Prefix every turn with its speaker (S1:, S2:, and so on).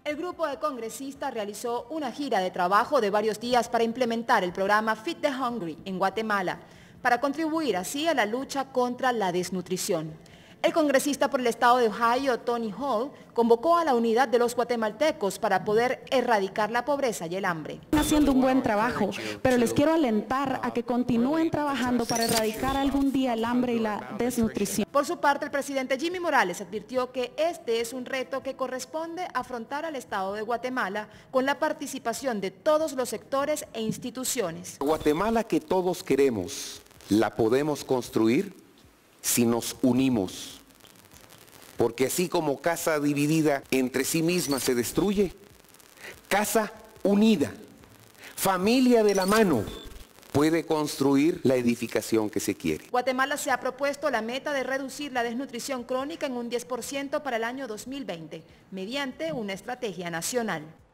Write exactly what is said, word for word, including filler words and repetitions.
S1: El grupo de congresistas realizó una gira de trabajo de varios días para implementar el programa Feed the Hungry en Guatemala, para contribuir así a la lucha contra la desnutrición. El congresista por el estado de Ohio, Tony Hall, convocó a la unidad de los guatemaltecos para poder erradicar la pobreza y el hambre.
S2: Están haciendo un buen trabajo, pero les quiero alentar a que continúen trabajando para erradicar algún día el hambre y la desnutrición.
S1: Por su parte, el presidente Jimmy Morales advirtió que este es un reto que corresponde afrontar al estado de Guatemala con la participación de todos los sectores e instituciones.
S3: Guatemala que todos queremos, la podemos construir si nos unimos, porque así como casa dividida entre sí misma se destruye, casa unida, familia de la mano, puede construir la edificación que se quiere.
S1: Guatemala se ha propuesto la meta de reducir la desnutrición crónica en un diez por ciento para el año dos mil veinte, mediante una estrategia nacional.